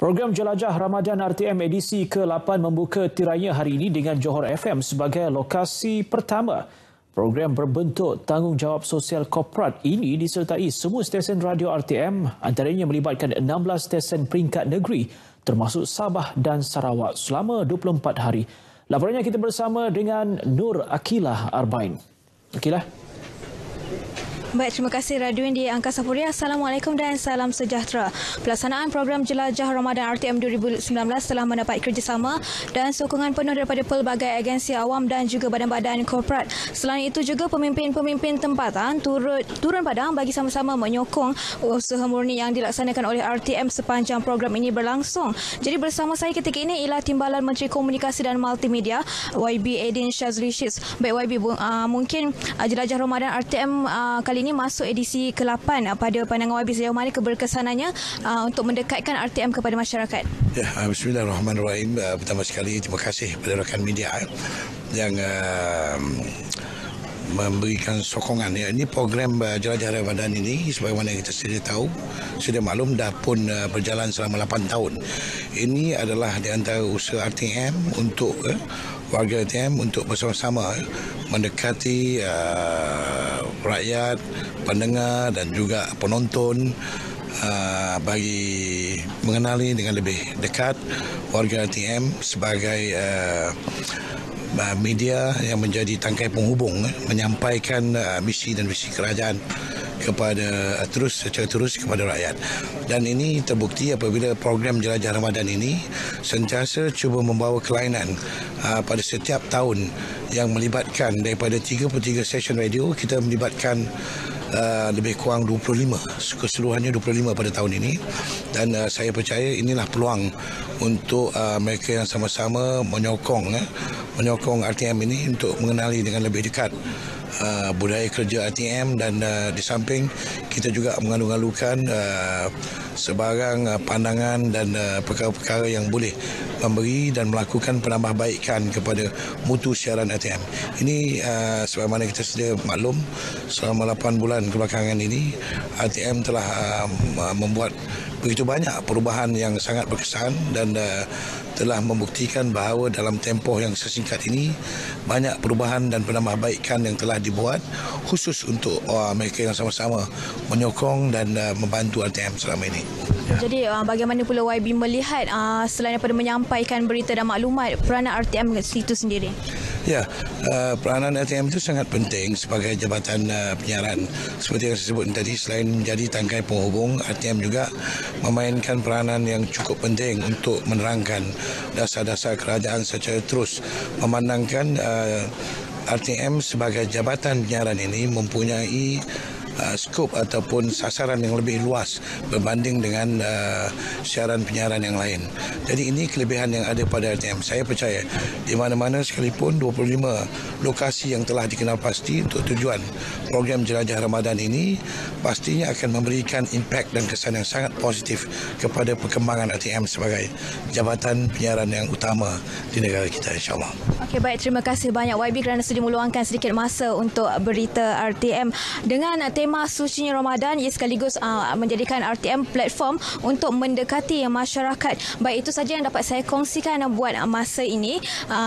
Program Jelajah Ramadan RTM edisi ke-8 membuka tirainya hari ini dengan Johor FM sebagai lokasi pertama. Program berbentuk tanggungjawab sosial korporat ini disertai semua stesen radio RTM, antaranya melibatkan 16 stesen peringkat negeri termasuk Sabah dan Sarawak selama 24 hari. Laporannya kita bersama dengan Nur Akilah Arbain. Akilah. Baik, terima kasih Radwin di Angkasa Puri. Assalamualaikum dan salam sejahtera. Pelaksanaan program Jelajah Ramadan RTM 2019 telah mendapat kerjasama dan sokongan penuh daripada pelbagai agensi awam dan juga badan-badan korporat. Selain itu juga pemimpin-pemimpin tempatan turun padang bagi sama-sama menyokong usaha murni yang dilaksanakan oleh RTM sepanjang program ini berlangsung. Jadi bersama saya ketika ini ialah Timbalan Menteri Komunikasi dan Multimedia YB Aidin Shazli Shiz. Baik YB, mungkin Jelajah Ramadan RTM kali ini masuk edisi ke-8. Pada pandangan YB, sejauh mana keberkesanannya untuk mendekatkan RTM kepada masyarakat? Ya, bismillahirrahmanirrahim. Pertama sekali terima kasih kepada rakan media yang memberikan sokongan. Ya, ini program Jelajah Ramadan ini sebagaimana kita sedia tahu, sudah maklum dah pun berjalan selama 8 tahun. Ini adalah di antara usaha RTM untuk warga RTM untuk bersama-sama mendekati rakyat, pendengar dan juga penonton bagi mengenali dengan lebih dekat warga RTM sebagai media yang menjadi tangkai penghubung menyampaikan misi dan visi kerajaan secara terus kepada rakyat. Dan ini terbukti apabila program Jelajah Ramadan ini sentiasa cuba membawa kelainan pada setiap tahun yang melibatkan daripada 33 stesen radio. Kita melibatkan lebih kurang 25, keseluruhannya 25 pada tahun ini, dan saya percaya inilah peluang untuk mereka yang sama-sama menyokong RTM ini untuk mengenali dengan lebih dekat budaya kerja RTM, dan di samping kita juga mengalu-alukan sebarang pandangan dan perkara-perkara yang boleh memberi dan melakukan penambahbaikan kepada mutu siaran RTM. Ini sebagaimana kita sedia maklum, selama 8 bulan kebelakangan ini RTM telah membuat begitu banyak perubahan yang sangat berkesan dan telah membuktikan bahawa dalam tempoh yang sesingkat ini banyak perubahan dan penambahbaikan yang telah dibuat khusus untuk mereka yang sama-sama menyokong dan membantu RTM selama ini. Jadi bagaimana pula YB melihat selain daripada menyampaikan berita dan maklumat, peranan RTM itu sendiri? Ya, peranan RTM itu sangat penting sebagai jabatan penyiaran. Seperti yang saya sebut tadi, selain menjadi tangkai penghubung, RTM juga memainkan peranan yang cukup penting untuk menerangkan dasar-dasar kerajaan secara terus. Memandangkan RTM sebagai jabatan penyiaran ini mempunyai skop ataupun sasaran yang lebih luas berbanding dengan siaran penyiaran yang lain. Jadi ini kelebihan yang ada pada RTM. Saya percaya di mana-mana sekalipun 25 lokasi yang telah dikenal pasti untuk tujuan program Jelajah Ramadan ini pastinya akan memberikan impak dan kesan yang sangat positif kepada perkembangan RTM sebagai jabatan penyiaran yang utama di negara kita, insyaAllah. Okey, baik. Terima kasih banyak YB kerana sudah meluangkan sedikit masa untuk berita RTM. Dengan tema sucinya Ramadan, ia sekaligus menjadikan RTM platform untuk mendekati masyarakat. Baik, itu saja yang dapat saya kongsikan buat masa ini.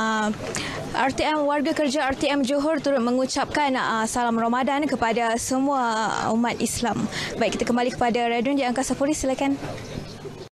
Warga kerja RTM Johor turut mengucapkan salam Ramadan kepada semua umat Islam. Baik, kita kembali kepada Radun di Angkasa Puri, silakan.